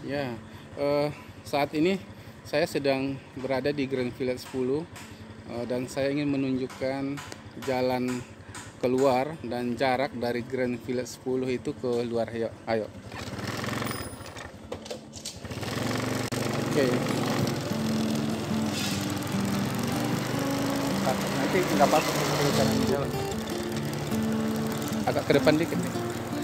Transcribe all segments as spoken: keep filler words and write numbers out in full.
Ya, eh, saat ini saya sedang berada di Grand Village sepuluh, eh, dan saya ingin menunjukkan jalan keluar dan jarak dari Grand Village sepuluh itu ke luar. Ayo, ayo. Oke. Nanti nggak apa-apa kalau jalan jalan. Agak ke depan dikit nih.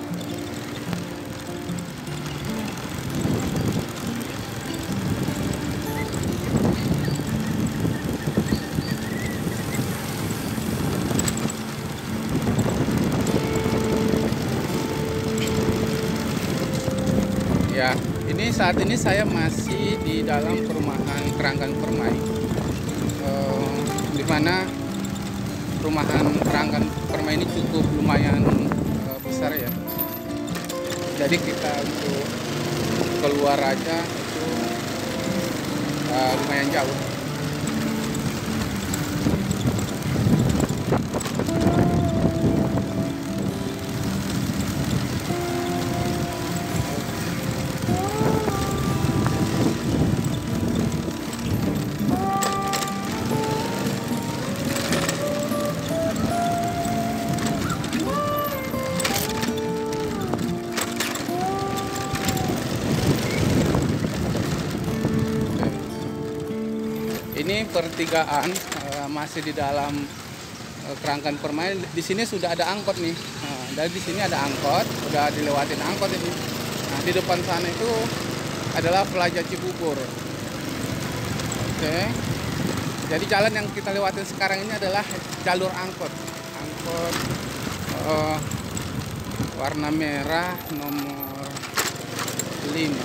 Ya, ini saat ini saya masih di dalam perumahan Keranggan Permai, eh, di mana perumahan Keranggan Permai ini cukup lumayan eh, besar ya. Jadi kita untuk keluar aja itu eh, lumayan jauh. Ini pertigaan uh, masih di dalam uh, Keranggan Permai. Di sini sudah ada angkot nih. Nah, dari di sini ada angkot, udah dilewatin angkot ini. Nah, di depan sana itu adalah Plaza Cibubur. Oke. Jadi jalan yang kita lewatin sekarang ini adalah jalur angkot. Angkot uh, warna merah nomor lima.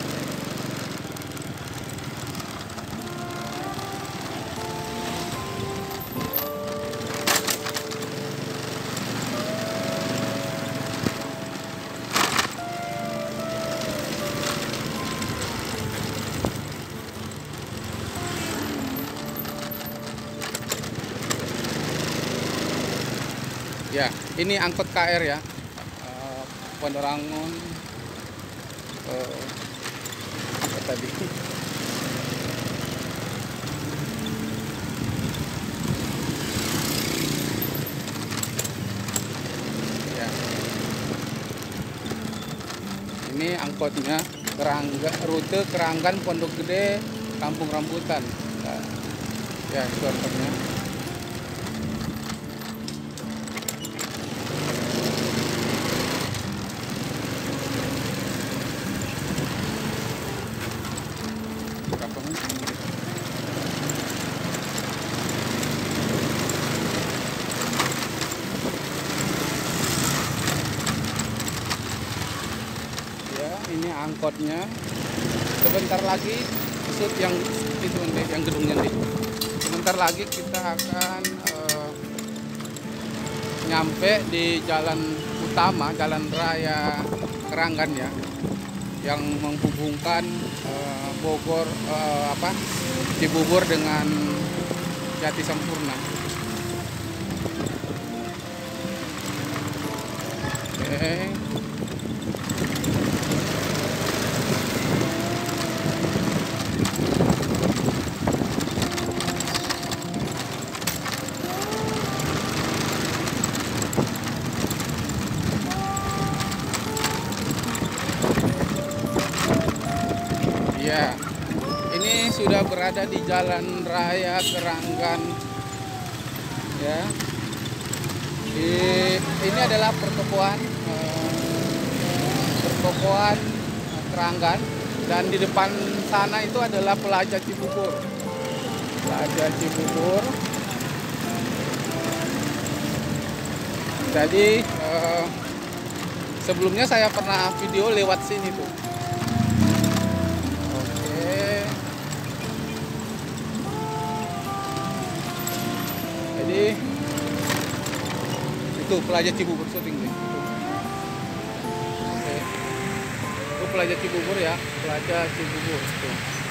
Ya, ini angkot K R ya, uh, Pondok Rangon, uh, apa tadi? Ya, ini angkotnya Kerangga, rute Keranggan Pondok Gede Kampung Rambutan. Nah, ya, itu angkotnya. Ini angkotnya. Sebentar lagi shoot yang itu nih, yang gedungnya nih. Sebentar lagi kita akan uh, nyampe di jalan utama, jalan raya Keranggan ya, yang menghubungkan uh, Bogor uh, apa Cibubur dengan Jati Sampurna. Oke. Okay. Ya, ini sudah berada di Jalan Raya Keranggan. Ya, di, ini adalah pertokoan eh, pertokoan Keranggan, dan di depan sana itu adalah Plaza Cibubur. Plaza Cibubur. Jadi eh, sebelumnya saya pernah video lewat sini tuh. Jadi itu Plaza Cibubur syuting deh. Oke. Itu Plaza Cibubur ya, Plaza Cibubur. Tuh.